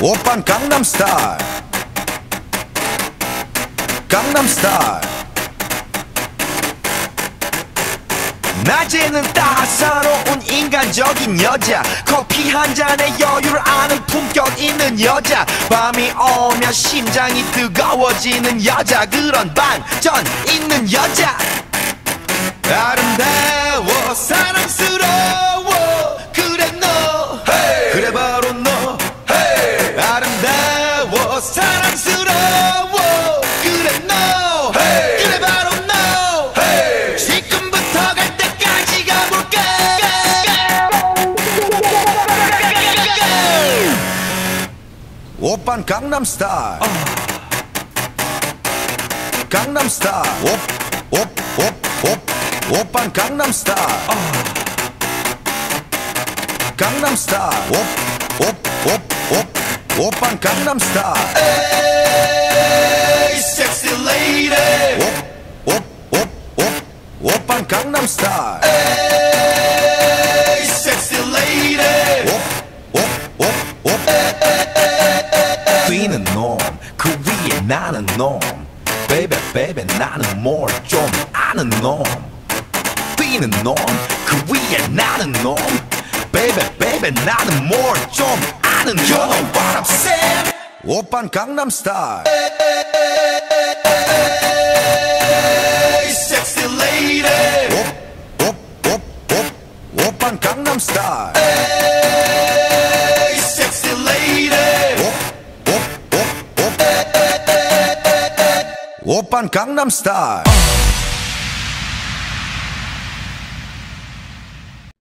오빤 강남 스타일 강남 스타일 낮에는 따사로운 인간적인 여자 커피 한 잔에 여유를 아는 품격 있는 여자 밤이 오면 심장이 뜨거워지는 여자 그런 반전 있는 여자 아름다워 사랑스러워 그래 너 hey. 그래 바로 너 hey. 아름다워 사랑스러워 그래 너 hey. 그래 바로 너 hey. 지금부터 갈 때까지 가볼까 오빤 강남 스타일 강남 스타일 오빤 강남 스타일 강남 스타일 오빤 강남 스타일 에이 섹시 레이디 오빤 강남 스타일 에이 섹시 레이디 뛰는 놈 그 위에 나는 놈 베이베 베이베 나는 뭘 좀 아는 놈 뛰는 놈 그 위에 나는 놈 베이베 베이베 나는 뭘 좀 아는 놈 You know what I'm saying 오빤 강남 스타일 에이 섹시 레이디 오빤 강남 스타일 에이 섹시 레이디 오빤 강남 스타일